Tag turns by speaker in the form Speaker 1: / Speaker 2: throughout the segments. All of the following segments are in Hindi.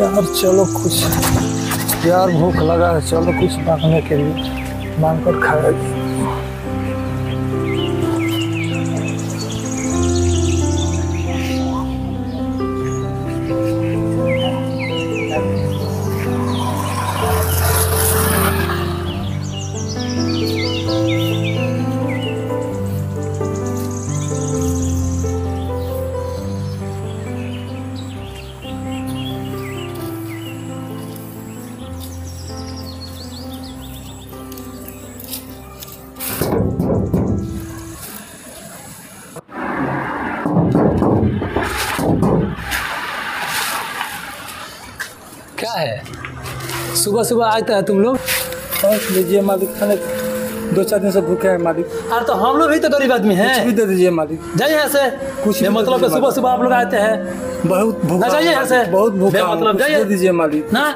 Speaker 1: यार चलो कुछ, यार भूख लगा है, चलो कुछ मांगने के लिए मांग कर खाएगी।
Speaker 2: क्या है सुबह सुबह आते हैं तुम लोग?
Speaker 1: लीजिए मालिक, खाने 2-4 दिन से भूखे हैं मालिक।
Speaker 2: अरे तो हम लोग भी तो गरीब आदमी हैं।
Speaker 1: कुछ भी दे दीजिए मालिक।
Speaker 2: जाइए यहाँ से।
Speaker 1: कुछ
Speaker 2: ये मतलब कि सुबह सुबह आप लोग आते हैं।
Speaker 1: बहुत भूखा,
Speaker 2: ना जाइए यहाँ से,
Speaker 1: बहुत भूखा हूं,
Speaker 2: मतलब
Speaker 1: कुछ
Speaker 2: जाइए।
Speaker 1: दे दीजिए मालिक
Speaker 2: ना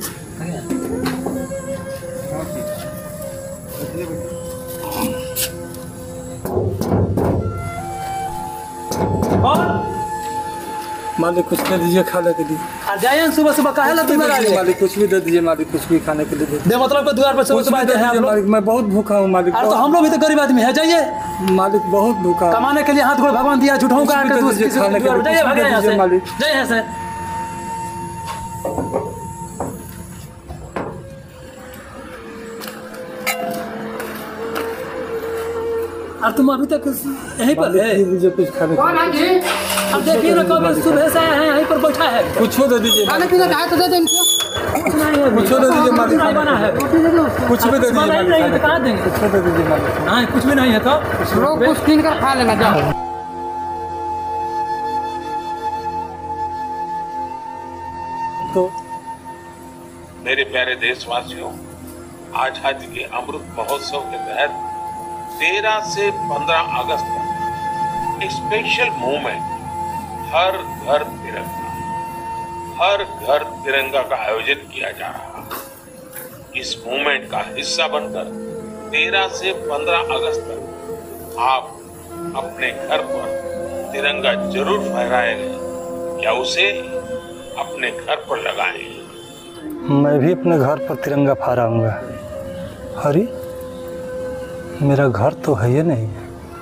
Speaker 1: मालिक, कुछ दे दीजिए खाने के लिए।
Speaker 2: जाइए सुबह सुबह काहे ला तुम लोग?
Speaker 1: मालिक कुछ भी दे दीजिए मालिक, कुछ भी खाने के लिए दे।
Speaker 2: मतलब के द्वार पर सुबह सुबह आते हैं आप लोग।
Speaker 1: मालिक मैं बहुत भूखा हूँ मालिक।
Speaker 2: अरे तो हम लोग भी तो गरीब आदमी है। जाइए
Speaker 1: मालिक, बहुत भूखा।
Speaker 2: कमाने के लिए हाथ गोड़ भगवान दिया, झूठों का आके
Speaker 1: कुछ भी दे दीजिए खाने के लिए।
Speaker 2: जाइए भागे यहाँ से,
Speaker 1: मालिक
Speaker 2: जाइए यहाँ से। और तुम अभी तक यहीं पर है?
Speaker 1: दीजिए कुछ खाने के लिए।
Speaker 2: अब देखिए ना, कब सुबह से आए हैं, यहीं पर बैठा है।
Speaker 1: कुछ दे दीजिए।
Speaker 3: खाने पीने का है तो दे दें इनको।
Speaker 2: कुछ नहीं है,
Speaker 1: कुछ दे दीजिए मालिक।
Speaker 2: नहीं बना है।
Speaker 1: कुछ भी दे दीजिए मालिक।
Speaker 2: नहीं तो कहाँ देंगे?
Speaker 1: कुछ दे दीजिए मालिक।
Speaker 2: हाँ, कुछ भी नहीं है तो
Speaker 3: लोग कुछ कीन कर खा लेना। जाओ।
Speaker 1: तो
Speaker 4: मेरे प्यारे देशवासियों, आजादी के अमृत महोत्सव के तहत 13 से 15 अगस्त तक एक स्पेशल मूवमेंट हर घर तिरंगा, हर घर तिरंगा का आयोजन किया जा रहा है। इस मूवमेंट का हिस्सा बनकर 13 से 15 अगस्त तक आप अपने घर पर तिरंगा जरूर फहराएंगे या उसे अपने घर पर लगाएं।
Speaker 1: मैं भी अपने घर पर तिरंगा फहराऊंगा। अरे मेरा घर तो है ये नहीं,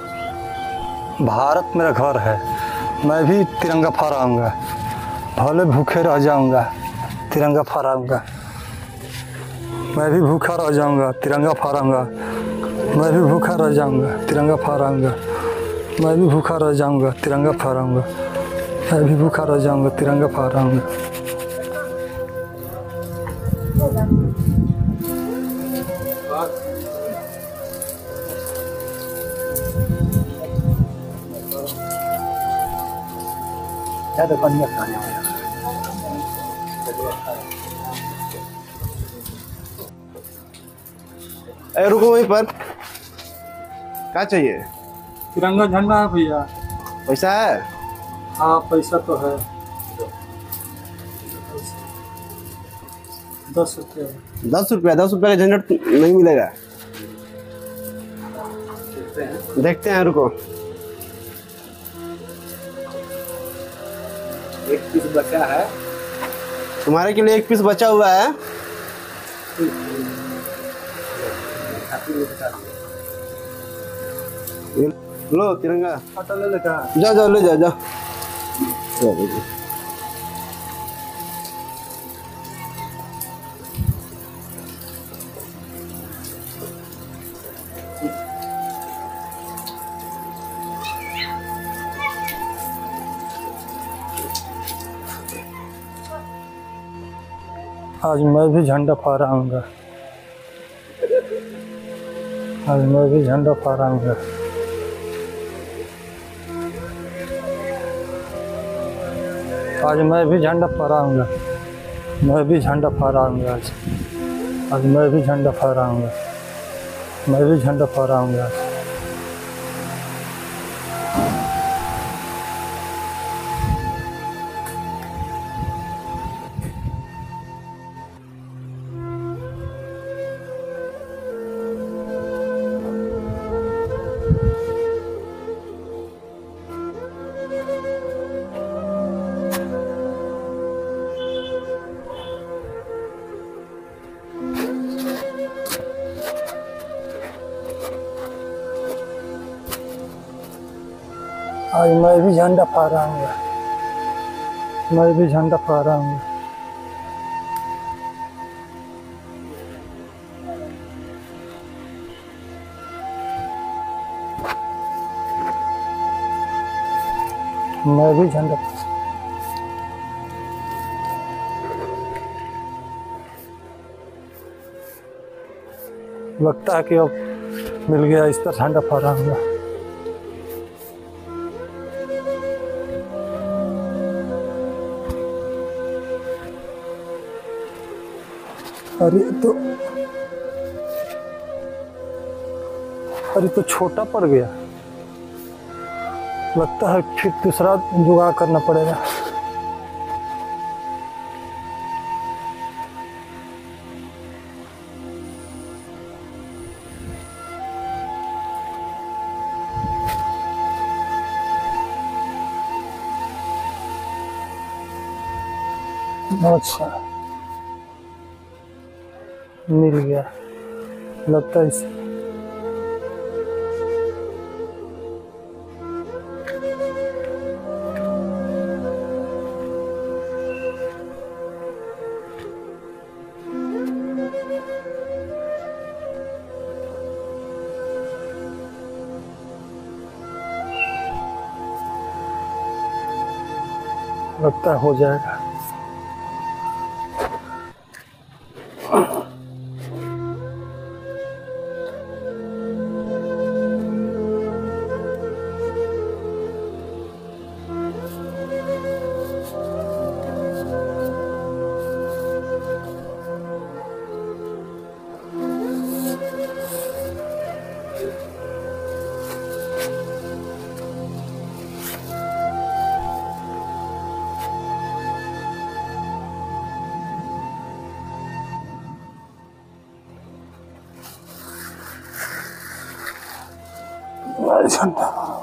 Speaker 1: भारत मेरा घर है। मैं भी तिरंगा फहराऊंगा, भले भूखे रह जाऊंगा, तिरंगा फहराऊंगा। मैं भी भूखा रह जाऊंगा, तिरंगा फहराऊंगा। मैं भी भूखा रह जाऊंगा, तिरंगा फहराऊंगा। मैं भी भूखा रह जाऊंगा, तिरंगा फहराऊंगा। मैं भी भूखा रह जाऊंगा, तिरंगा फहराऊंगा।
Speaker 2: तो कन्या खाने वाला
Speaker 5: रुको वहीं पर। क्या चाहिए?
Speaker 1: तिरंगा झंडा है भैया।
Speaker 5: पैसा है?
Speaker 1: हाँ पैसा तो है। 10 रुपये।
Speaker 5: 10 रुपया? 10 रुपया का झंझट नहीं मिलेगा। देखते हैं, रुको।
Speaker 2: एक पीस बचा है।
Speaker 5: तुम्हारे के लिए एक पीस बचा हुआ है। लो तिरंगा।
Speaker 1: ले लेता।
Speaker 5: जाओ जाओ, ले जाओ जाओ।
Speaker 1: आज मैं भी झंडा फहराऊंगा। आज मैं भी झंडा फहराऊंगा। आज मैं भी झंडा फहराऊंगा। मैं भी झंडा फहराऊंगा आज। आज मैं भी झंडा फहराऊंगा। मैं भी झंडा फहराऊंगा आज। आज मैं भी झंडा फहराऊंगा, मैं भी झंडा फहराऊंगा। मैं भी झंडा, लगता है कि अब मिल गया, इस पर झंडा फहराऊंगा। अरे तो छोटा पड़ गया, लगता है फिर दूसरा जुगाड़ करना पड़ेगा। अच्छा, मिल गया, लगता है इसे। लगता है हो जाएगा। झंडा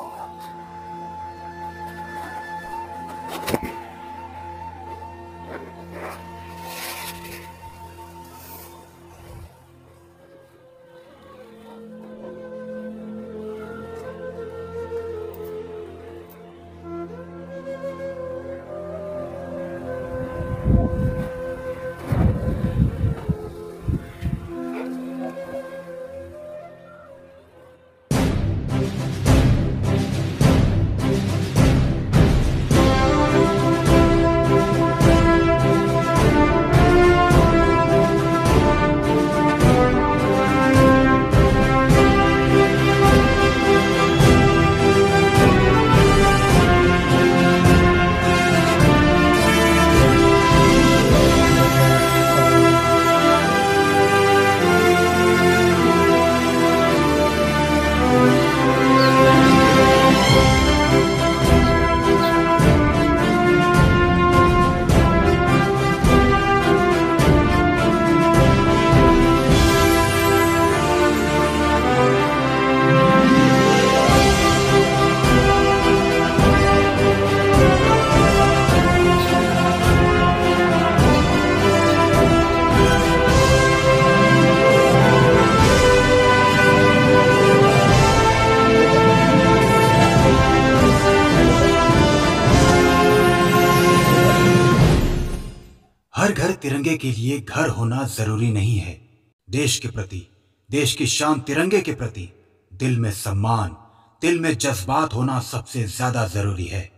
Speaker 6: हर घर तिरंगे के लिए घर होना जरूरी नहीं है। देश के प्रति, देश की शान तिरंगे के प्रति दिल में सम्मान, दिल में जज्बात होना सबसे ज्यादा जरूरी है।